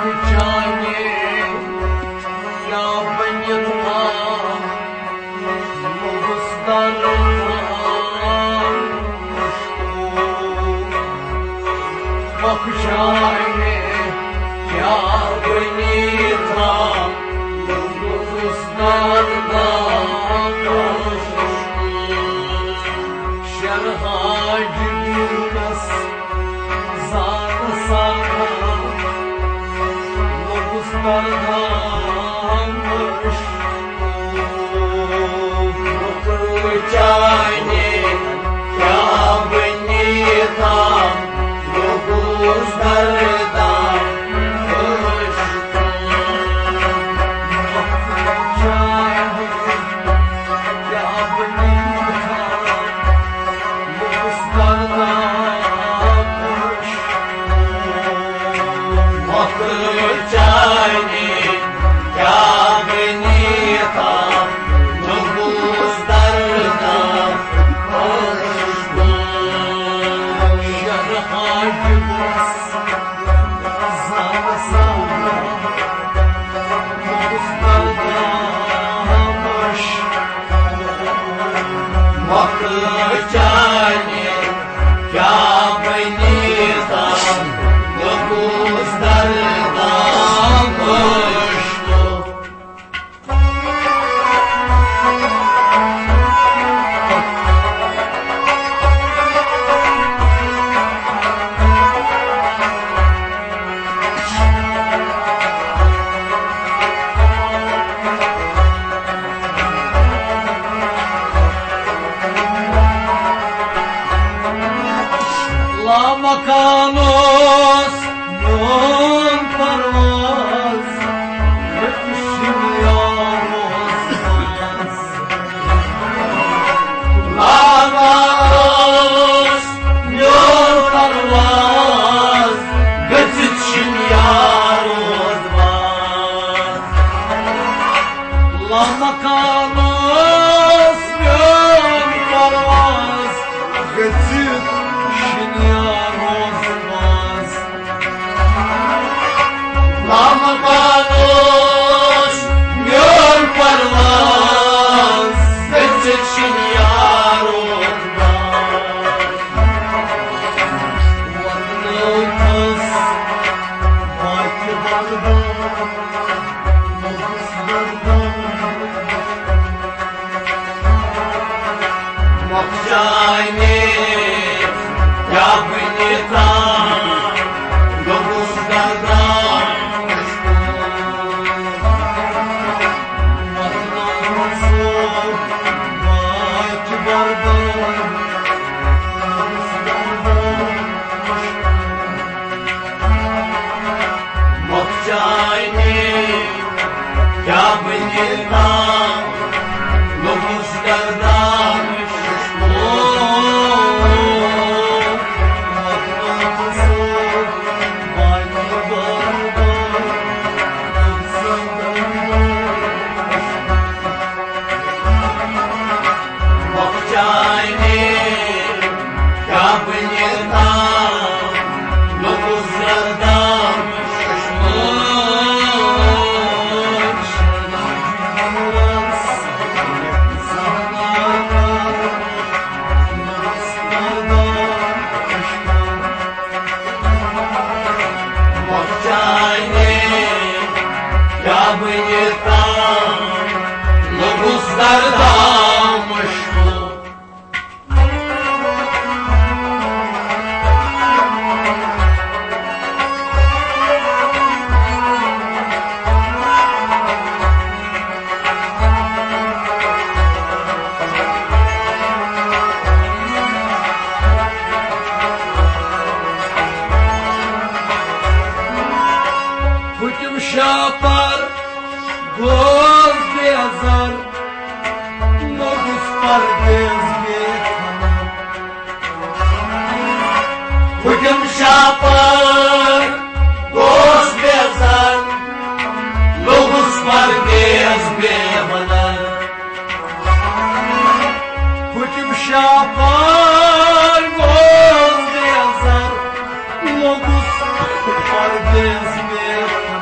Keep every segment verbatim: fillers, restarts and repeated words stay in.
Logus, Pardes,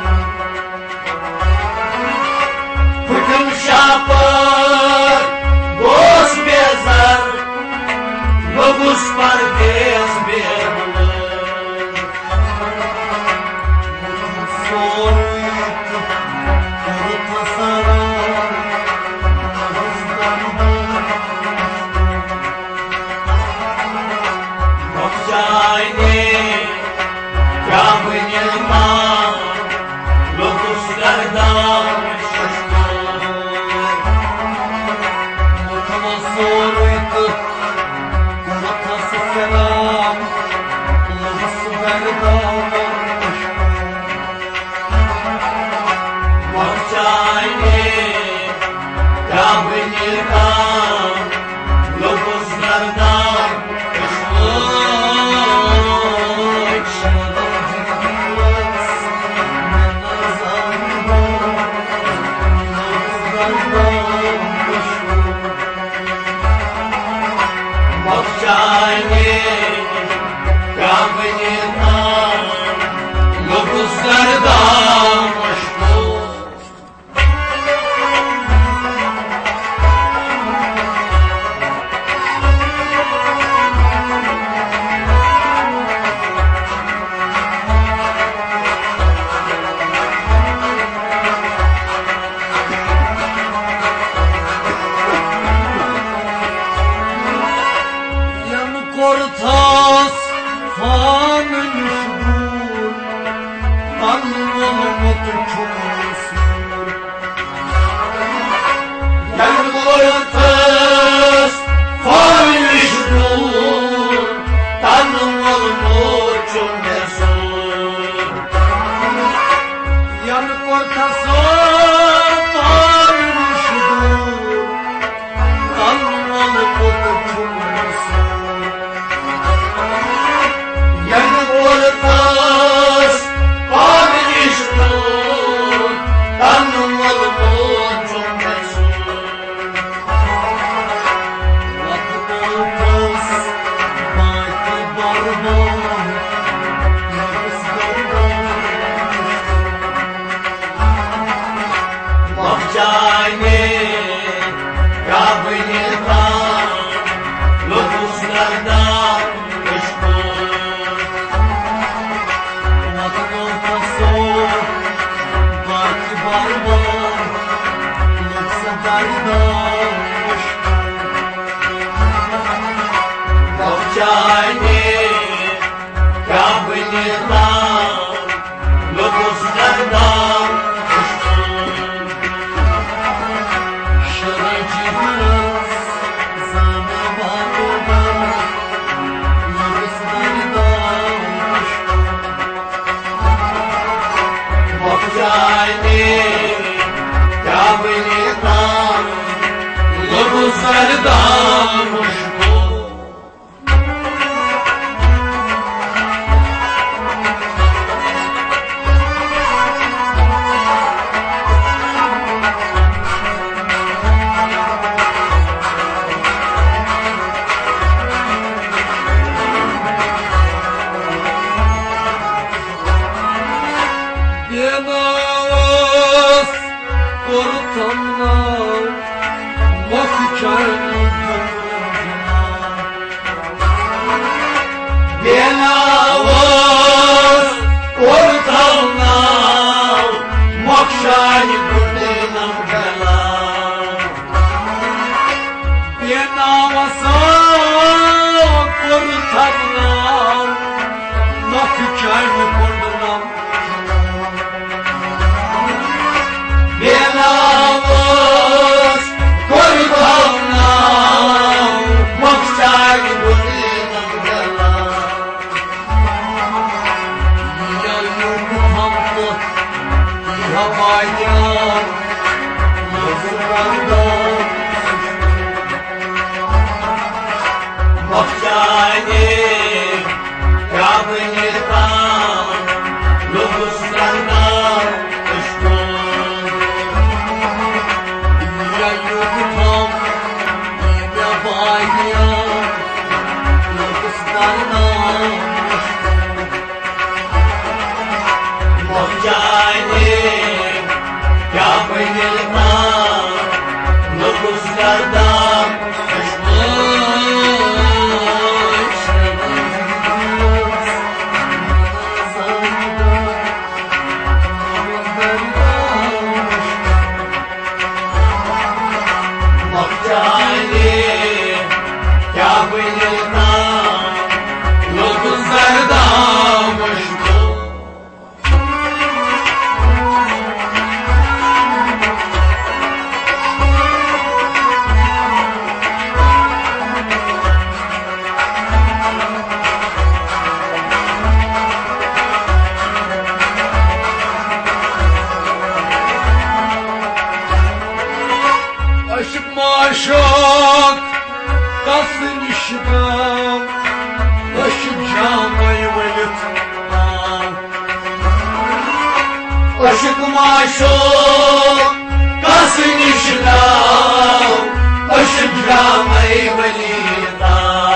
Aşık maşuk kasın işlav, aşık camay velida.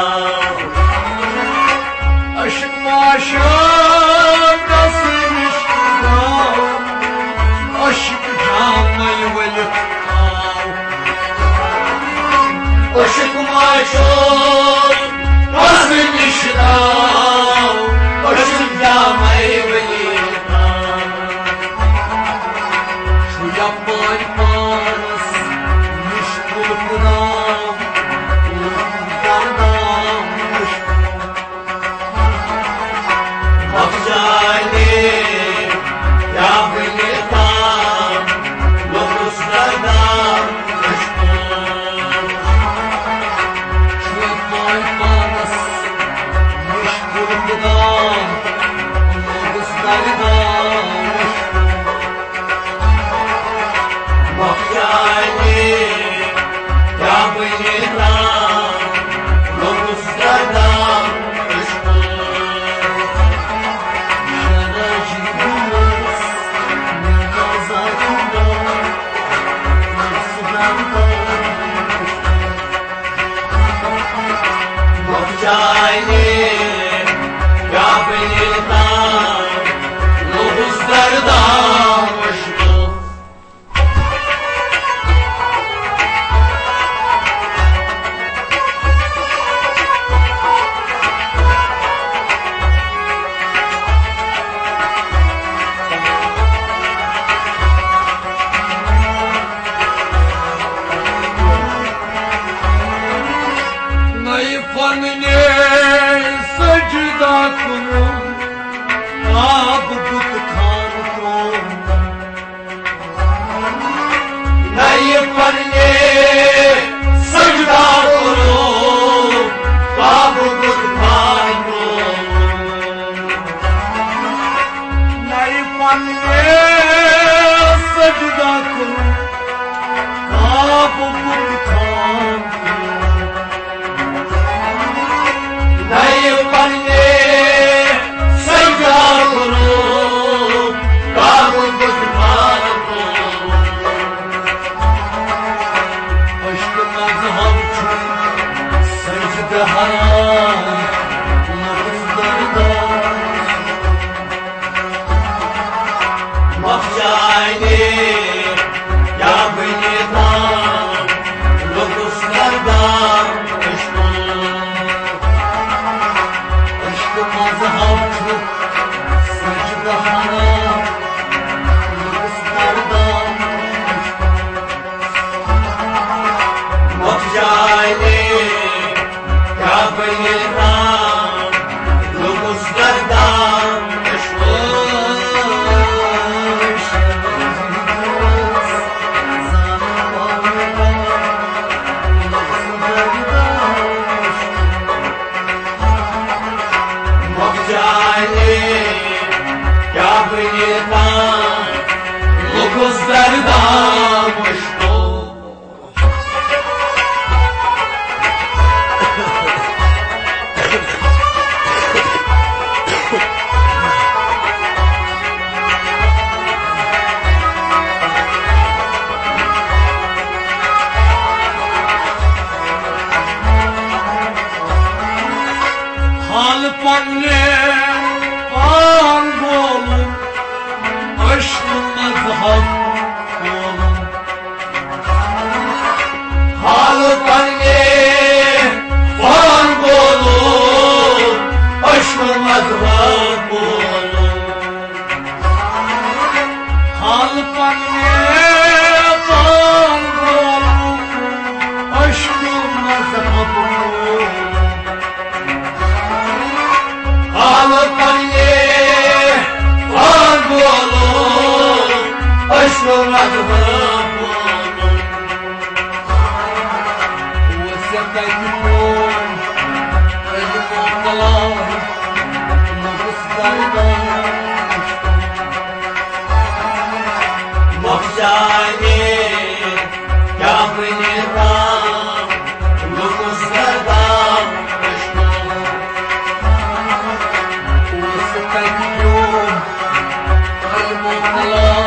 Aşık maşuk kasın işlav, aşık camay velida. Aşık maşuk kasın işlav, aşık camay velida. Yapay paras, müşkül kınam, ulumdanam müşkül. Bakcali, ya bilitam, lokuzlardan müşkül. Yapay paras, müşkül kınam, lokuzlardan müşkül. Bakcali, ya bilitam, lokuzlardan müşkül. Şaracımız, münazatında, lokuzlardan müşkül. Bakcali, ya bilitam, lokuzlardan müşkül. Naifamine secda kurum, ab but khan kurum. Naifamine secda kurum, ab but khan kurum. Naifamine secda kurum, ab but khan kurum. Naifamine secda kurum, ab but khan kurum. Aşk mazhar çok secde haram, lokuzlardan. Bakcali, ya bilitam, lokuzlardan müşkül. Mazhar çok secde haram, lokuzlardan müşkül. Bakcali, ya bilitam, lokuzlardan müşkül. Şerefimiz zamanında, lokuzlardan müşkül. Bakcali, ya bilitam, lokuzlardan müşkül. Hal panne, pan bolum, aşkın mazhar bolum. Hal panne, pan bolum, aşkın mazhar bolum. Hal panne, pan bolum, aşkın mazhar bolum. Alıpaniye var bu olur, aşkın adımım olur. Vesefeyi boy, elim ortalar, lokuzlardan müşkül. Bakcali, ya bilitam, lokuzlardan müşkül. Vesefeyi boy, elim ortalar.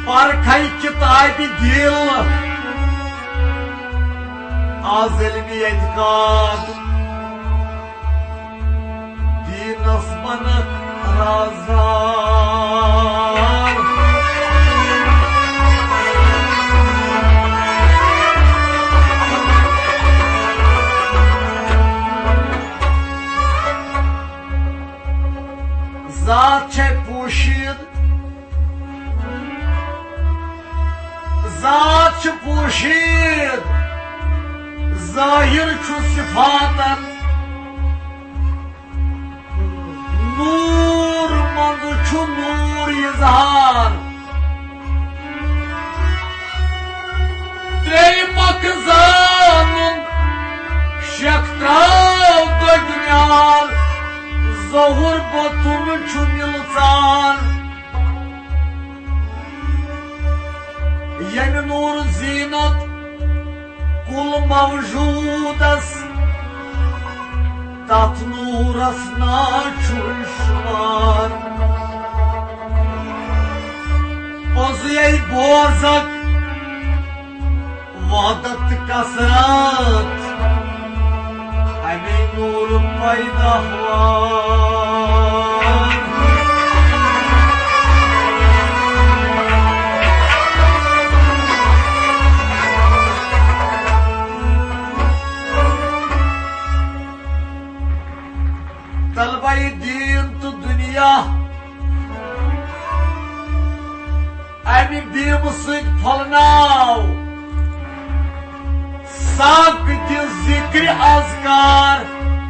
Parkay kitab-ı dil az ilmi etikad din asmanı razar zat çepuşid zat çepuşid zahir şu sıfatın nur mandu şu nur izhar Dreyma kızanın şektrav da dünyar zahur batunu şu yılsan yeni nur zinat kul mavjudas tat nurasna çuşvar Bozuyay bozak vadat kasrat Emin nur payda var Talbay din tu dünya Emin bir musid falnav Sak di zikri azkar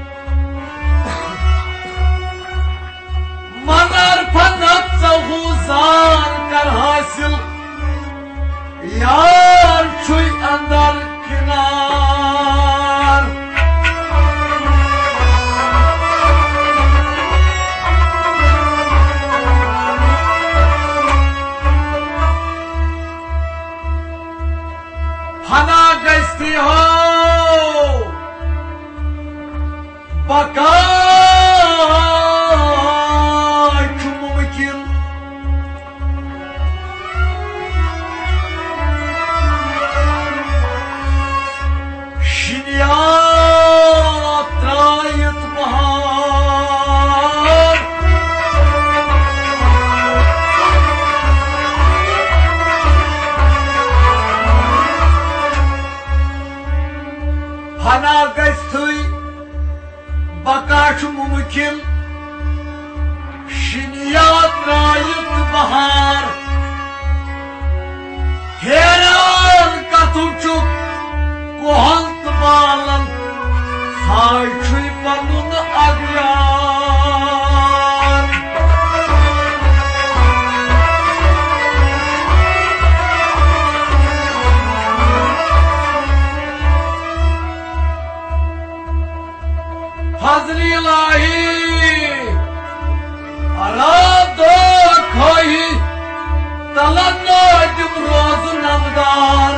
Manar panat sahuzar kar hasil Yar çuy andar kinar Hana gesti ho Baka Mumkin Shinya Trayet bahar Hana gesti Bakaş mumkin Şiniyat rayet bahar Heran katumçuk Kohalt balan Sarçuy balun agyar Hazır ilahi arado koyi talannadım rozu namdar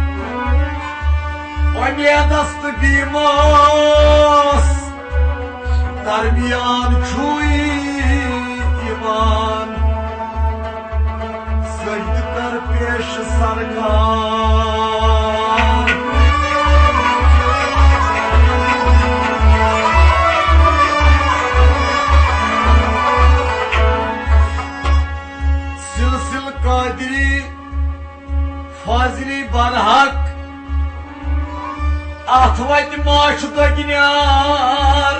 Onya dastı bimas Darmiyan çuy iman Söydükler peş sarkar Silsil kadiri Fazili barhak Ahvayt maaşıda ginar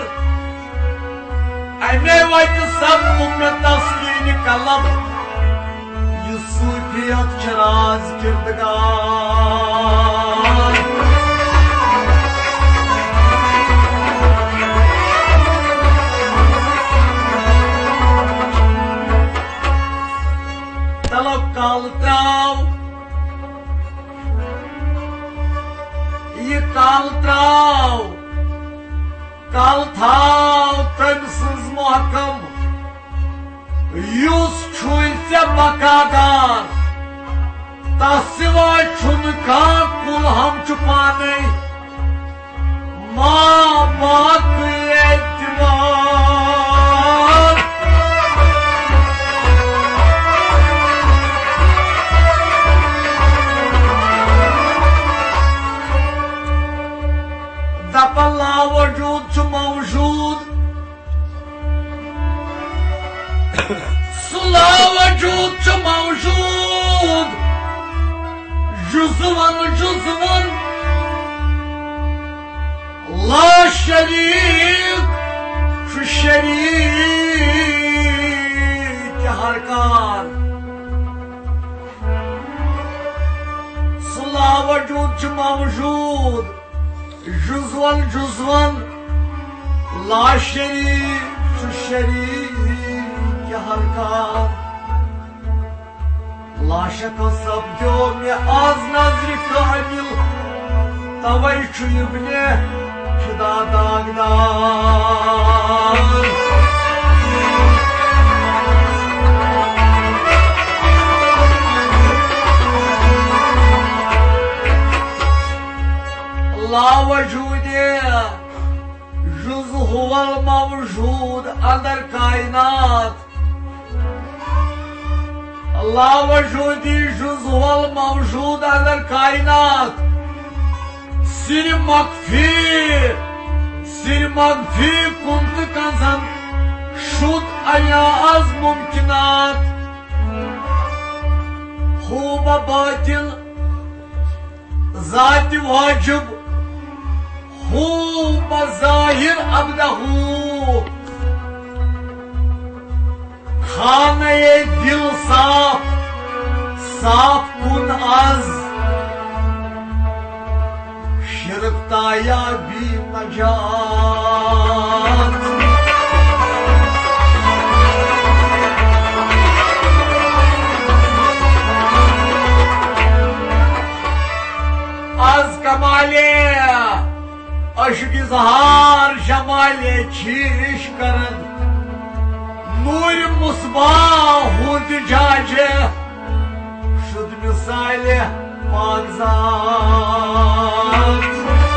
Ene vayt sammumna taskini kalam Yusufiyat çaraz kirdigar Talab kaltrav Ye kaltrav Kaltav temsiz muhakkam Yüz çuysa bakadar Tasiva çunka kul ham çupane Ma bak ettivar şerik, şu şerik harkar. Sıla vücud çı mevcud, cüzvan cüzvan, la şerik, şu şerik harkar. La şaka sabdyo me az nazri kamil, tavay çuyubne kida dağdan. La vücude cüz huval mevcud andar kainat. La vücudi cüz huval mevcud andar kainat. Sir makfi, sir makfi kunt kazan şut aya az mumkinat. Huba batil zat-ı vacib, huba zahir abdahu. Khane-i dil saf, saf kun az. Şirkta ya bi nacat. Az kamale, aşk izhar cemale çiriş karın. Nur musbahu dicace, şud misali manzat.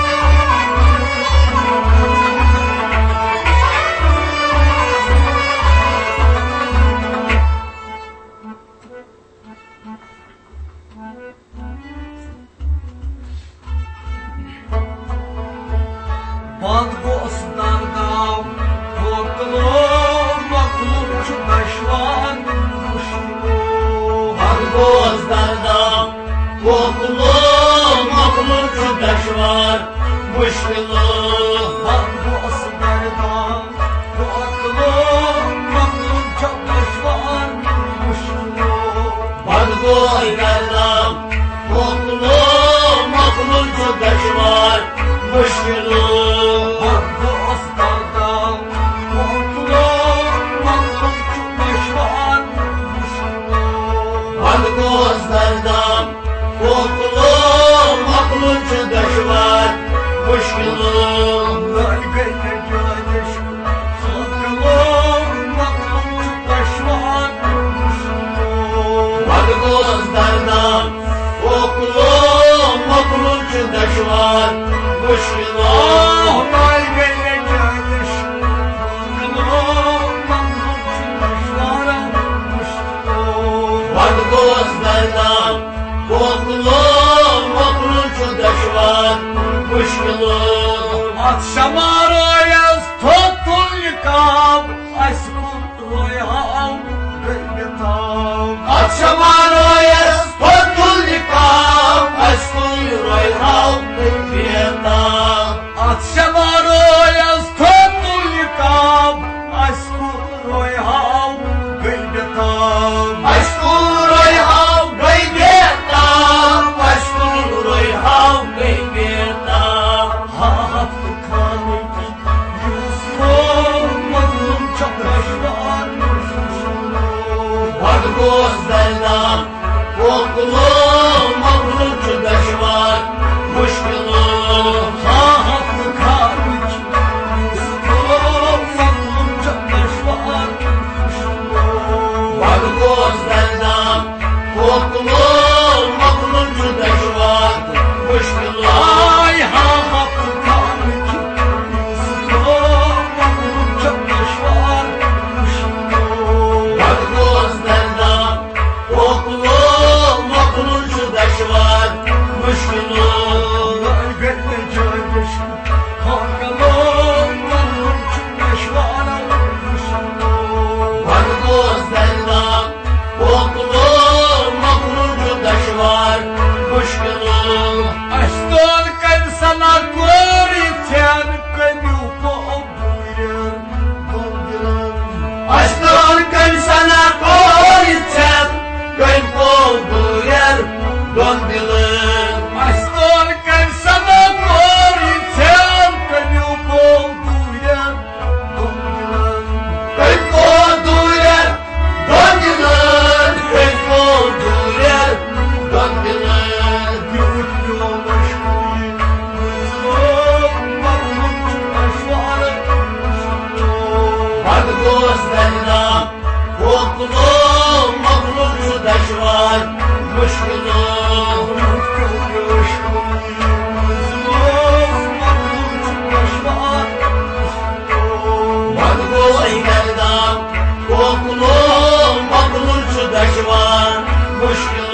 Band gosnardam, koklu maklum çukaşvan muşlu. Band gosnardam, koklu maklum çukaşvan muşlu. Band gosnardam, koklu maklum çukaşvan muşlu. Band gosnardam, koklu maklum çukaşvan muşlu. Gosnardam, koklu maklum çukaşvan muşlu. Band gosnardam, koklu maklum çukaşvan muşlu. Band gosnardam, koklu maklum çukaşvan muşlu. At şamaroyaz totun likab, aşkın royham gıybetam. At şamaroyaz totun likab, aşkın royham gıybetam. At şamaroyaz totun likab, aşkın royham gıybetam. Aşkın royham gıybetam, aşkın royham gıybetam. Haftı kanıki yüzüm maklum çapraşvan muşlu. Band gosnardam, koklu maklum çukaşvan muşlu. Haftı kanıki yüzüm maklum çapraşvan muşlu. Band gosnardam, koklu maklum çukaşvan muşlu. Ay ha haftı kanıki yüzüm maklum çapraşvan muşlu. Band gosnardam, koklu maklum çukaşvan muşlu. Band gosnardam, koklu maklum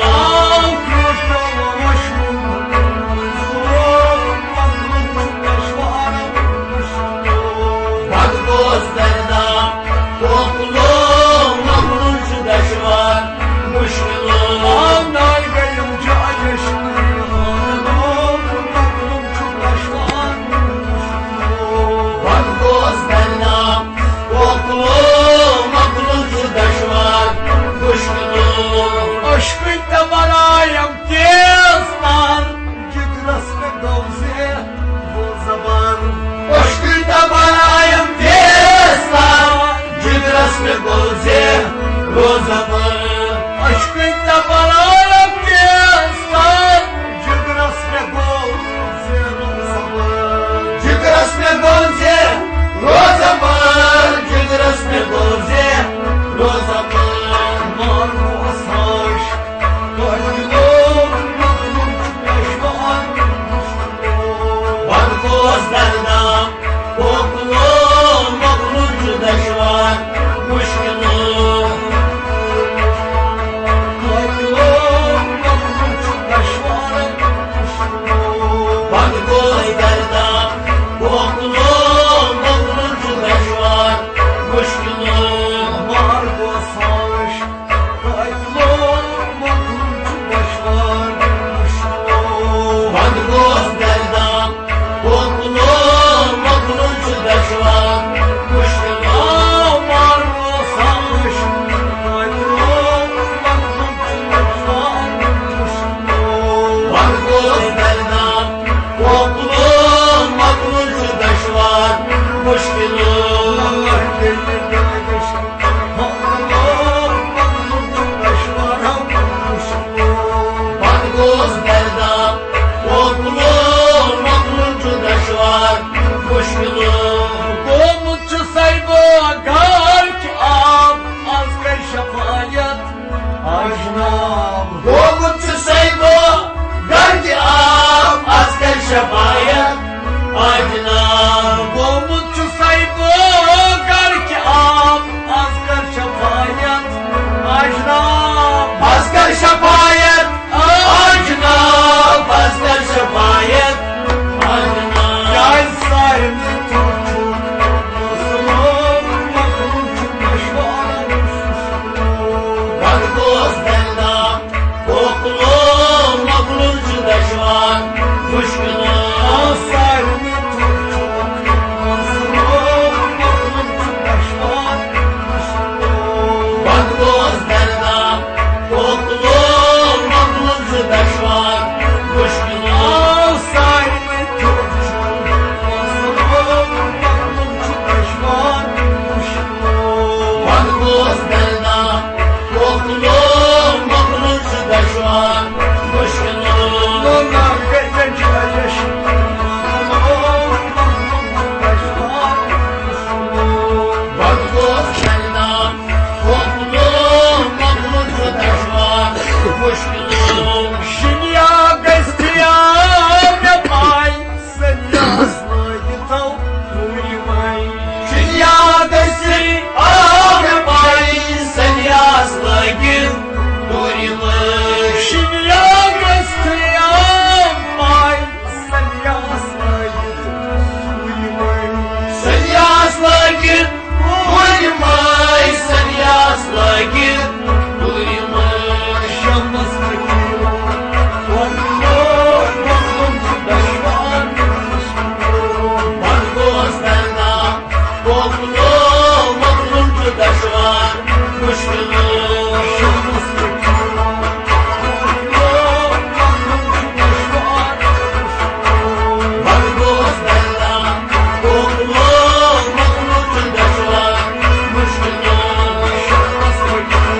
Mushkil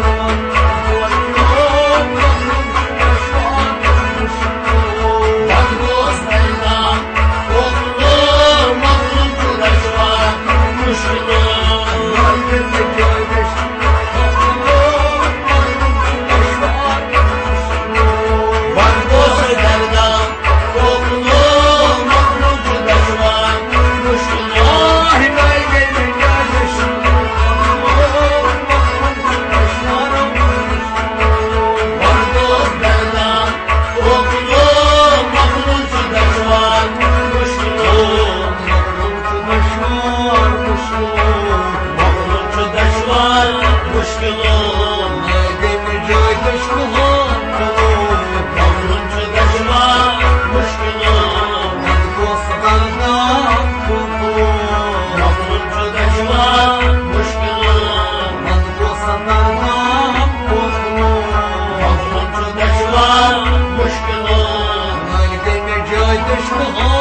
Muşmula